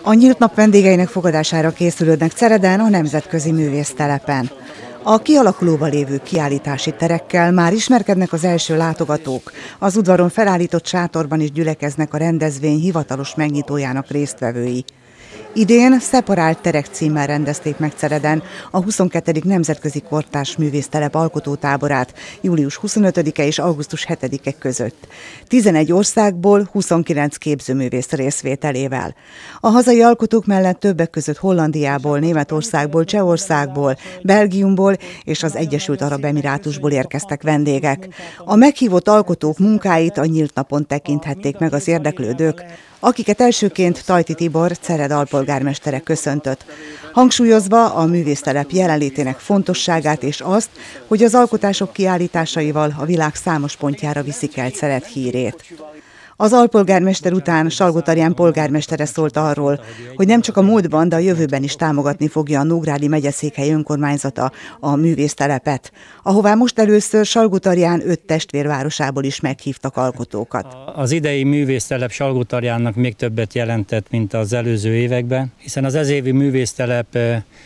A nyílt nap vendégeinek fogadására készülődnek Cereden, a Nemzetközi Művésztelepen. A kialakulóban lévő kiállítási terekkel már ismerkednek az első látogatók. Az udvaron felállított sátorban is gyülekeznek a rendezvény hivatalos megnyitójának résztvevői. Idén szeparált terek címmel rendezték meg Cereden a 22. Nemzetközi Kortárs Művésztelep alkotótáborát július 25-e és augusztus 7-e között. 11 országból 29 képzőművész részvételével. A hazai alkotók mellett többek között Hollandiából, Németországból, Csehországból, Belgiumból és az Egyesült Arab Emirátusból érkeztek vendégek. A meghívott alkotók munkáit a nyílt napon tekinthették meg az érdeklődők, akiket elsőként Tajti Tibor, Cered alpolgármestere köszöntött, hangsúlyozva a művésztelep jelenlétének fontosságát és azt, hogy az alkotások kiállításaival a világ számos pontjára viszik el Cered hírét. Az alpolgármester után Salgótarján polgármestere szólt arról, hogy nem csak a múltban, de a jövőben is támogatni fogja a Nógrádi megyeszékhely önkormányzata a művésztelepet, ahová most először Salgótarján 5 testvérvárosából is meghívtak alkotókat. Az idei művésztelep Salgótarjánnak még többet jelentett, mint az előző években, hiszen az ezévi művésztelep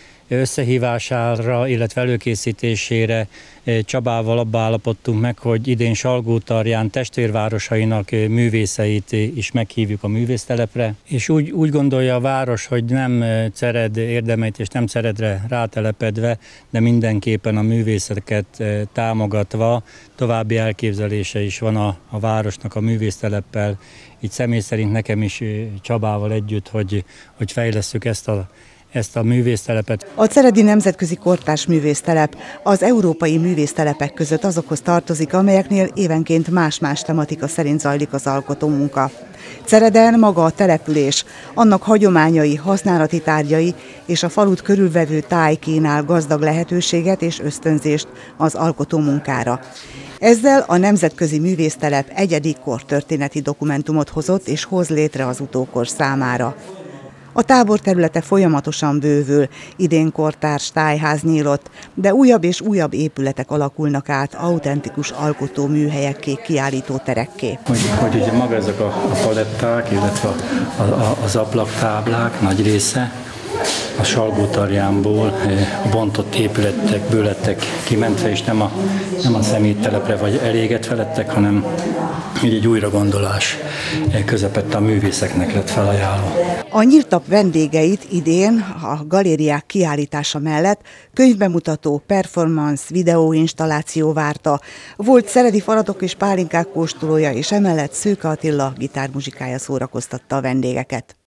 összehívására, illetve előkészítésére Csabával abba állapodtunk meg, hogy idén Salgótarján testvérvárosainak művészeit is meghívjuk a művésztelepre, és úgy gondolja a város, hogy nem Cered érdemeit és nem Ceredre rátelepedve, de mindenképpen a művészeket támogatva további elképzelése is van a városnak a művészteleppel. Így személy szerint nekem is Csabával együtt, hogy fejlesszük ezt a művésztelepet. A Ceredi Nemzetközi Kortárs Művésztelep az európai művésztelepek között azokhoz tartozik, amelyeknél évenként más-más tematika szerint zajlik az alkotómunka. Cereden maga a település, annak hagyományai, használati tárgyai és a falut körülvevő táj kínál gazdag lehetőséget és ösztönzést az alkotómunkára. Ezzel a Nemzetközi Művésztelep egyedi kortörténeti dokumentumot hozott és hoz létre az utókor számára. A tábor területe folyamatosan bővül, idén kortárs tájház nyílott, de újabb és újabb épületek alakulnak át autentikus alkotóműhelyekké, kiállítóterekké. Hogy ugye maga ezek a paletták, illetve az ablaktáblák nagy része a Salgótarjánból a bontott épületekből lettek kimentve, és nem a szeméttelepre vagy elégetve lettek, hanem egy újragondolás közepette a művészeknek lett felajánlva. A nyílt nap vendégeit idén a galériák kiállítása mellett könyvbemutató, performance, videóinstalláció várta. Volt ceredi faladok és pálinkák kóstolója, és emellett Szőke Attila gitármuzsikája szórakoztatta a vendégeket.